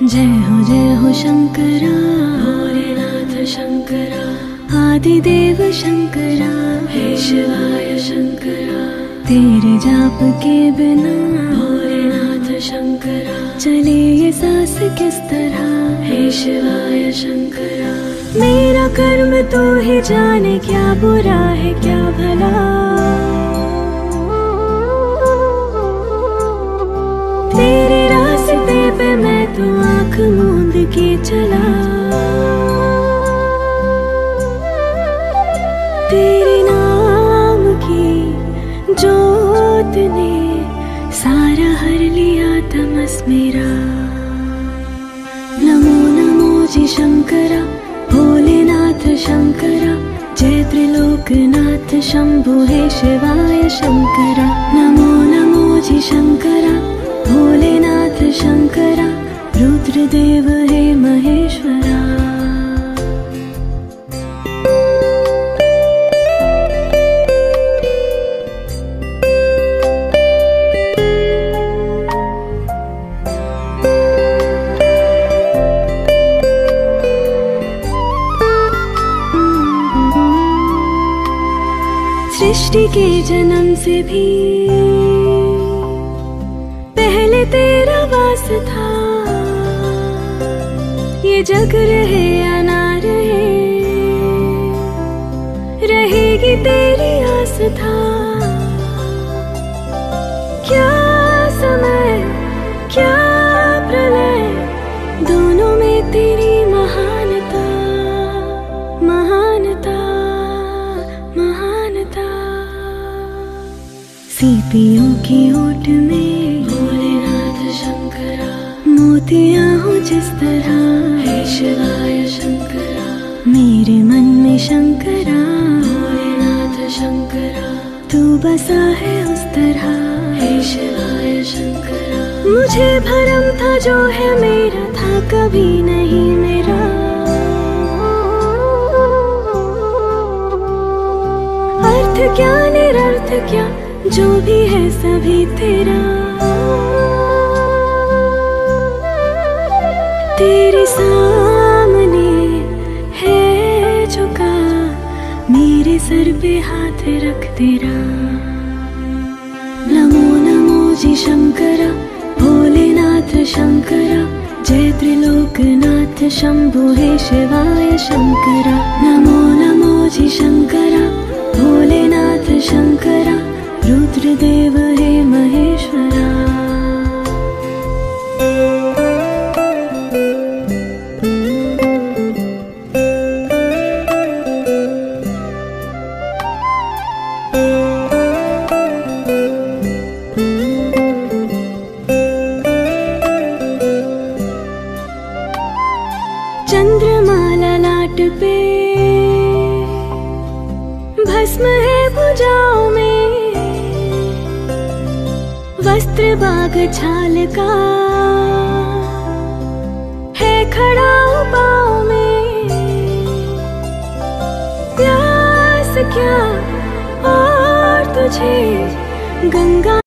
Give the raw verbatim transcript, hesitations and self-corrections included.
जय हो जय हो शंकरा, भोलेनाथ शंकरा, आदिदेव शंकरा, हे शिवाय शंकरा। तेरे जाप के बिना भोलेनाथ शंकरा चले ये सांस किस तरह, हे शिवाय शंकरा। मेरा कर्म तू ही जाने, क्या बुरा है क्या भला। तेरे रास्ते पे मैं तो आँख मूंद के चला, तेरे नाम की जोत ने सारा हर लिया तमस मेरा। नमो नमो जी शंकरा, भोलेनाथ शंकरा, जय त्रिलोकनाथ शंभु हे शिवाय शंकरा। नमो नमो जी शंकरा, भोलेनाथ शंकरा, रुद्रदेव हे महेश्वरा। सृष्टि के जन्म से भी पहले तेरा वास था, ये जग रहे या ना रहे रहेगी तेरी आस था। क्या समय क्या प्रलय, दोनों में तेरी महानता महानता महानता। सीपियों की ओट में भोलेनाथ शंकरा, मोतियां हो जिस तरह, हे शिवाय शंकरा। मेरे मन में शंकरा, भोलेनाथ शंकरा, तू बसा है उस तरह, हे शिवाय शंकरा। मुझे भरम था जो है मेरा था कभी नहीं मेरा। अर्थ क्या निरर्थ क्या, जो भी है सभी तेरा। तेरे सामने है झुका, मेरे सर पे हाथ रख तेरा। नमो नमो जी शंकरा, भोलेनाथ शंकरा, जय त्रिलोकनाथ शंभु हे शिवाय शंकरा। नमो नमो जी शंकरा, भोलेनाथ शंकरा, रुद्रदेव हे महेश्वरा। चंद्रमाला लाट पे भस्म है भुजाओं में, वस्त्र बाग छाल का है खड़ा पाँव में। प्यास क्या और तुझे गंगा